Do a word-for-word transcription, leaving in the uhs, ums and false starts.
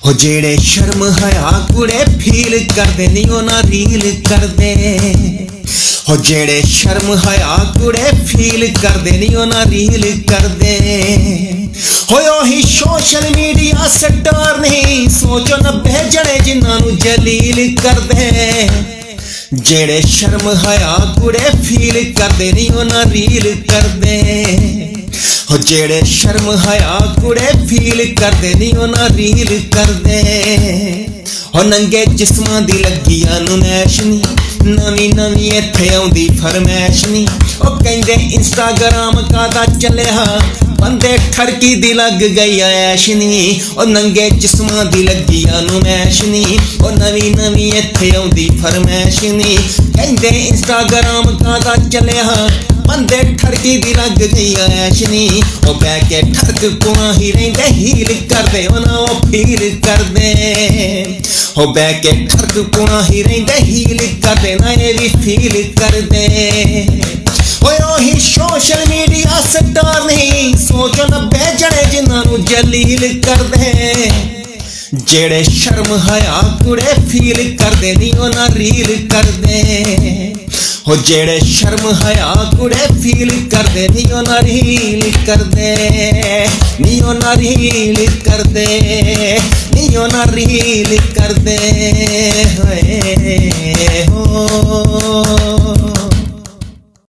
हो जेड़े शर्म हया कुड़े फील करदे नी ओ ना रील करदे। हो जेड़े शर्म हया कुड़े फील करदे नी ओ ना रील करदे। हो ओही सोशल मीडिया स्टार नहीं सोचो नब्बे जने जिन्हां नूं जलील करदे। जेड़े शर्म हया कुड़े फील करदे नी ओ ना रील करदे। हो जेड़े शर्म हया कुड़े फील करदे नी ओ ना रील करदे। हो नंगे जिस्मां दी लगियां नूं नैश नी नवी नवी इत्थे आउंदी फरमैश नी। ओ कहंदे इंस्टाग्राम कादा चलिया बंदे ठड़की दी लग गई ऐश नी। ओ नंगे जिस्मां दी लगियां नूं नैश नी ओ नवी नवी इत्थे आउंदी फरमैश नी। कहंदे इंस्टाग्राम कादा चलिया बंदे ठड़की दी लग गई ऐश नी। ओ बह के ठड़क पुआ ही रहिंदे हील करदे ओ ना ओ फील करदे। हो बह के ठड़क पुआ ही रहिंदे हील करदे ना ये भी फील करदे। ओए ओही सोशल मीडिया स्टार नहीं सोचो नब्बे जने जिन्हां नूं जलील करदे। जेड़े शर्म हया कुड़े फील करदे नी ओ ना रील करदे। हो जेड़े शर्म हया कुड़े फील करदे नी ओ ना रील करदे। नी ओ ना रील करदे नी ओ ना रील करदे। होए हो